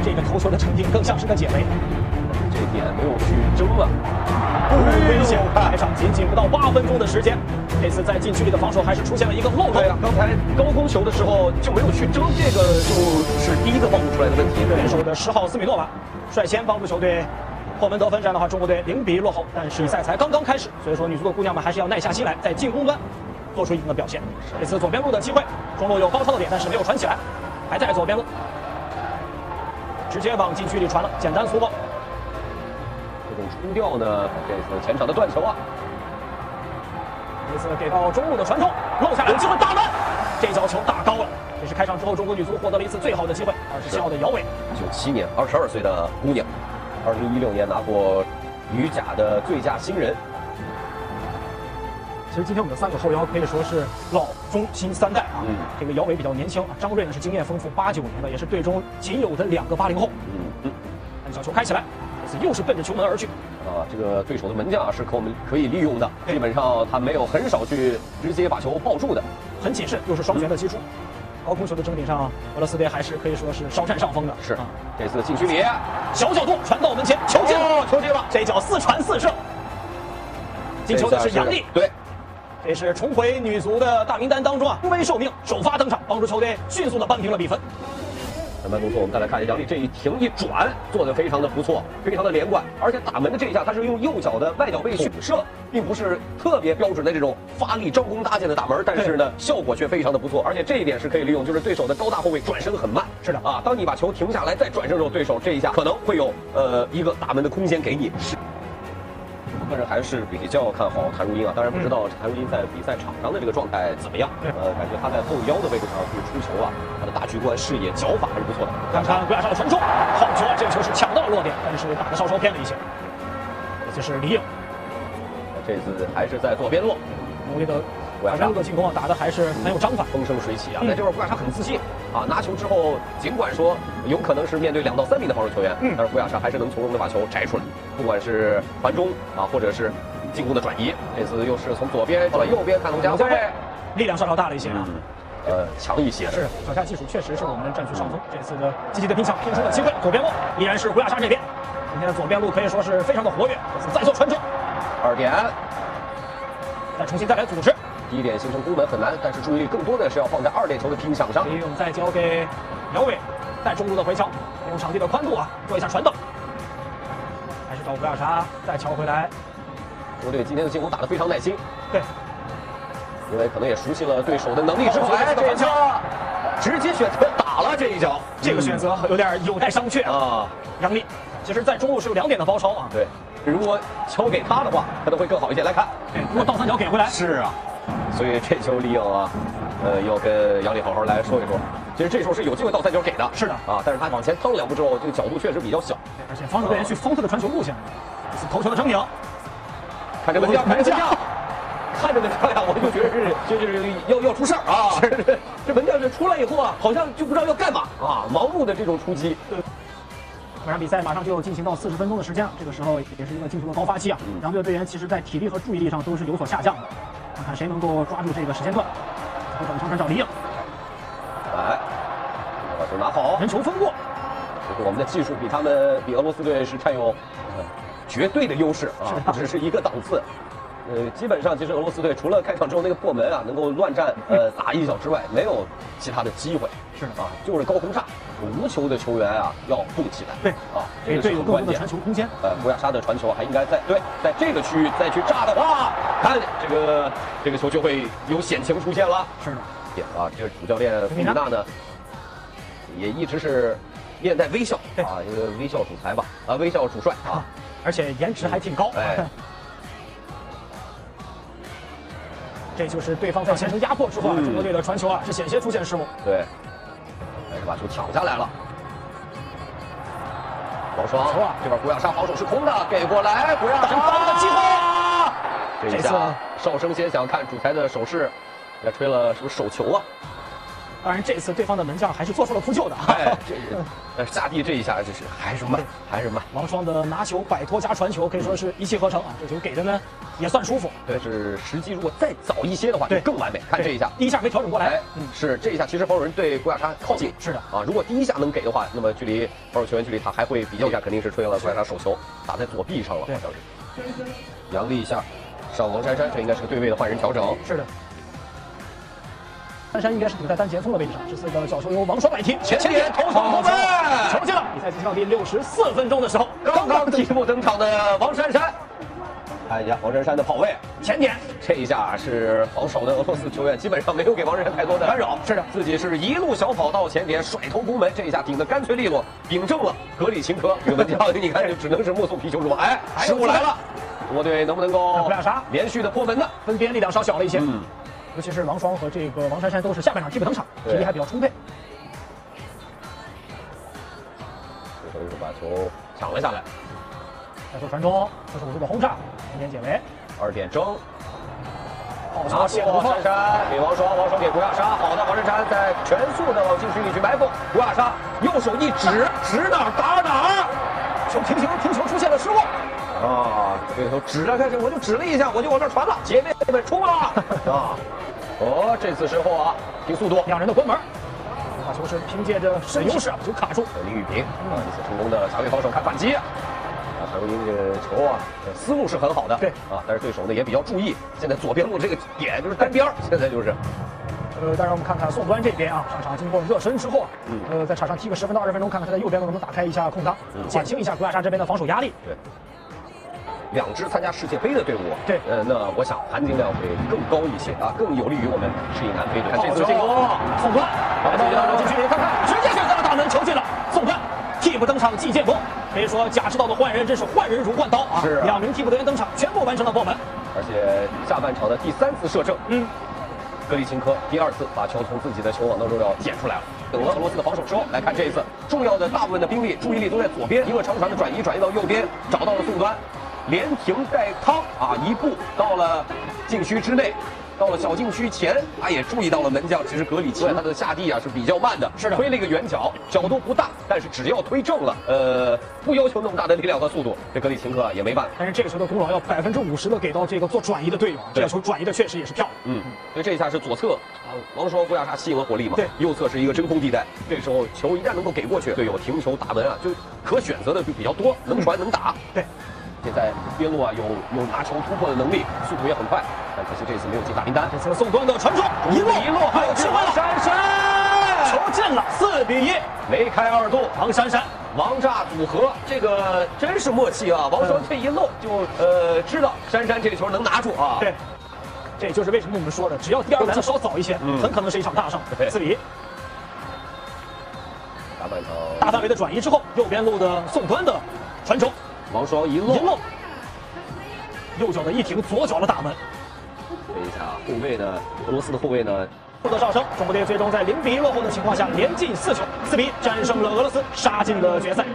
这个头球的成绩更像是个解围。 这点没有去争啊， 危险！开场仅仅不到8分钟的时间，这次在禁区里的防守还是出现了一个漏洞。 对啊，刚才高空球的时候就没有去争，这个就是第一个暴露出来的问题。 对手的10号斯米诺娃率先帮助球队破门得分，这样的话中国队0比1落后。但是比赛才刚刚开始，所以说女足的姑娘们还是要耐下心来，在进攻端做出一定的表现。这次左边路的机会，中路有包抄的点，但是没有传起来，还在左边路，直接往禁区里传了，简单粗暴。 这种冲吊呢，这次前场的断球啊， 这次给到中路的传送，漏下来有机会打门，这脚球打高了。这是开场之后中国女足获得了一次最好的机会，27号的姚伟 ，97年22岁的姑娘，2016年拿过女甲的最佳新人。 其实今天我们的3个后腰可以说是老中新3代啊。这个姚伟比较年轻啊，张睿呢是经验丰富，89年的，也是队中仅有的2个80后。但小球开起来，这次又是奔着球门而去。 这个对手的门将是我们可以利用的，基本上他没有很少去直接把球抱住的， 很谨慎，又是双旋的击出。高空球的争顶上，俄罗斯队还是可以说是稍占上风的。 是啊，这次禁区里小角度传到门前，球进了， 球进了， 这脚4传4射。进球的是杨丽， 对， 这是重回女足的大名单当中啊，临危受命，首发登场，帮助球队迅速的扳平了比分。 那么动作我们再来看一下杨丽这一停一转做得非常的不错，非常的连贯，而且打门的这一下他是用右脚的外脚背去射，并不是特别标准的这种发力张弓搭箭的打门，但是呢效果却非常的不错，而且这一点是可以利用，就是对手的高大后卫转身很慢。 是的啊，当你把球停下来再转身的时候，对手这一下可能会有一个打门的空间给你。个人还是比较看好谭如英啊，当然不知道谭如英在比赛场上的这个状态怎么样。感觉他在后腰的位置上去出球啊，他的大局观、视野、脚法还是不错的。 看看郭亚莎的传中，好球啊！这个球是抢到了落点，但是打得稍稍偏了一些。这是李颖， 这次还是在左边路， 努力的把这个进攻啊打得还是很有章法， 风生水起啊！在这会儿郭亚莎很自信啊，拿球之后尽管说有可能是面对2到3名的防守球员，但是郭亚莎还是能从容的把球摘出来，不管是传中啊，或者是进攻的转移。这次又是从左边到了右边，看龙佳慧力量稍稍大了一些啊。 强一些是脚下技术确实是我们占据上风。这次的积极的拼抢拼出了机会，左边路依然是郭亚莎这边。今天的左边路可以说是非常的活跃，再做传中 ，2点， 再重新再来组织。 第1点形成攻门很难，但是注意力更多的是要放在2点球的拼抢上。 李勇再交给姚伟，在中路的回敲，利用场地的宽度啊，做一下传导，还是找郭亚莎再敲回来。 中国队今天的进攻打得非常耐心， 对， 因为可能也熟悉了对手的能力之后，这一球直接选择打了这一脚， 这个选择有点有待商榷啊。杨丽，其实在中路是有2点的包抄啊。 对，如果敲给他的话，可能会更好一些。来看， 如果倒3角给回来， 是啊。所以这球李颖啊，要跟杨丽好好来说一说。其实这时候是有机会倒3角给的， 是的啊，但是他往前趟2步之后，这个角度确实比较小， 而且防守队员去封他的传球路线，头球的争顶， 看这门将，看着门将呀，我就觉得是要出事儿啊！这门将这出来以后啊，好像就不知道要干嘛啊，盲目的这种出击。 马上比赛马上就进行到40分钟的时间了，这个时候也是一个进球的高发期啊。两队的队员其实在体力和注意力上都是有所下降的，看看谁能够抓住这个时间段。后转长传找李颖， 来，把球拿好， 人球分过。 我们的技术比俄罗斯队是占有绝对的优势啊，不只是一个档次。基本上其实俄罗斯队除了开场之后那个破门啊，能够乱战打一脚之外，没有其他的机会。 是啊，就是高空炸，无球的球员啊要动起来。 对啊， 这个是很关键。传球空间。 郭亚莎的传球还应该在这个区域再去炸的话，看这个球就会有险情出现了。 是的。 啊，这个主教练费米娜呢，也一直是面带微笑啊，一个微笑主裁吧，啊，微笑主帅啊， 而且颜值还挺高。这就是对方在形成压迫之后啊，中国队的传球啊是险些出现失误。 对，还是把球抢下来了。王霜，这边郭亚莎防守是空的，给过来，郭亚莎的机会啊！这一下哨声先响，看主裁的手势，也吹了是不是手球啊？ 当然这次对方的门将还是做出了扑救的。 哎，下地这一下就是还是慢，还是慢。 王霜的拿球摆脱加传球可以说是一气呵成啊，这球给的呢也算舒服。 对，是时机如果再早一些的话，就更完美。看这一下， 第一下没调整过来。 是这一下，其实防守人对古雅莎靠近。 是的啊，如果第一下能给的话，那么距离防守球员距离他还会比较远，肯定是出现了古雅莎手球打在左臂上了，好像是。杨丽一下上王珊珊，这应该是个对位的换人调整。 是的。珊珊应该是顶在单前锋的位置上，这次的角球由王霜摆踢， 前点头球攻门， 球进了。比赛进行到第64分钟的时候， 刚刚替补登场的王珊珊，看一下王珊珊的跑位前点， 这一下是防守的俄罗斯球员基本上没有给王珊珊太多的干扰， 是的， 自己是一路小跑到前点甩头攻门，这一下顶得干脆利落，顶正了格里琴科这个门将，你看就只能是目送皮球入网。哎，失误来了，中国队能不能够连续的破门呢？ 分边力量稍小了一些。尤其是王霜和这个王珊珊都是下半场替补登场，体力还比较充沛。 最后是把球抢了下来， 再做传中，45度的轰炸，中间解围 ，2点争， 拿下王珊珊给王霜，王霜给古雅莎，好的，王珊珊在全速的往禁区里去埋伏，古雅莎右手一指，指哪儿打哪儿， 球停球出现了失误。 啊，这头指了，看这我就指了一下，我就往这儿传了，姐妹们冲了啊！哦，这次身后啊，凭速度， 两人的关门，把球是凭借着身优势把球卡住。 林雨萍啊，一次成功的下位防守看反击。啊，韩如英这个球啊，思路是很好的， 对啊，但是对手呢也比较注意，现在左边路这个点就是单边，现在就是。 当然我们看看宋端这边啊，上场经过热身之后啊，在场上踢个10分到20分钟，看看他在右边路能不能打开一下空档，减轻一下古雅莎这边的防守压力。 对。2支参加世界杯的队伍， 对， 那我想含金量会更高一些啊，更有利于我们适应南非队。看这次进攻， 宋端，到禁区里看看，直接选择了大门，球进了。宋端替补登场季建锋，可以说贾指导的换人真是换人如换刀啊！ 是 2名替补队员登场，全部完成了破门。 而且下半场的第3次射正，格里琴科第2次把球从自己的球网当中要捡出来了。俄罗斯的防守之后，来看这一次重要的大部分的兵力注意力都在左边，一个长传的转移到右边，找到了宋端。连停带趟啊，一步到了禁区之内，到了小禁区前，他也注意到了门将其实格里奇他的下地啊是比较慢的， 是的， 推了一个圆角，角度不大，但是只要推正了，不要求那么大的力量和速度，这格里琴科啊也没办法。 但是这个球的功劳要50%的给到这个做转移的队友，这个球转移的确实也是漂亮。 所以这一下是左侧王霜古雅莎吸引了火力嘛， 对， 右侧是一个真空地带，这时候球一旦能够给过去，队友停球打门啊，就可选择的就比较多，能传能打。 对。 现在边路啊有拿球突破的能力，速度也很快，但可惜这次没有进大名单。 这次宋端的传中一落，还有机会了， 珊珊球进了，4比1， 梅开2度。 王珊珊、 王炸组合，这个真是默契啊！王霜这一漏就知道珊珊这个球能拿住啊。 对，这也就是为什么我们说的，只要第2来的稍早一些，很可能是一场大胜。4比1。 下半场大范围的转移之后，右边路的宋端的传球。 王霜一漏， 右脚的一停，左脚的打门。 这一下后卫呢，俄罗斯的后卫呢， 获得上升，中国队最终在0比1落后的情况下连进4球，4比1战胜了俄罗斯，杀进了决赛。